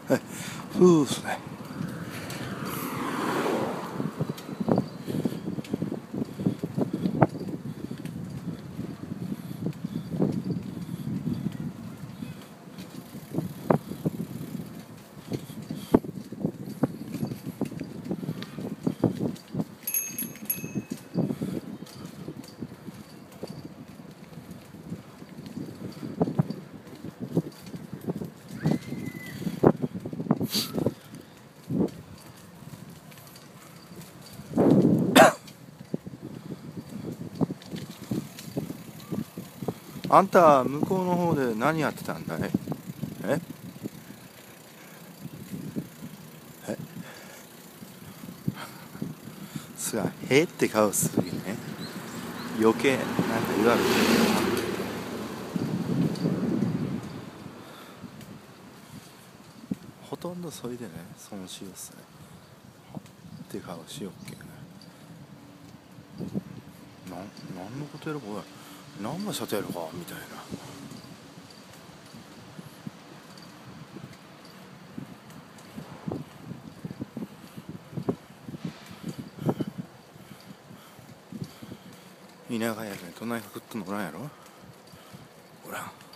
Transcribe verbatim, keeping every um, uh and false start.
ふうですね。あんた向こうの方で何やってたんだい？ええすがへって顔するね。余計なんか言われてる。ほとんどそれでね、損しようっすね。って顔しよっけね。なん、なんのことやるか、おい。何のことやるかみたいな。田舎やけん隣が食ってもらんやろ。ほら。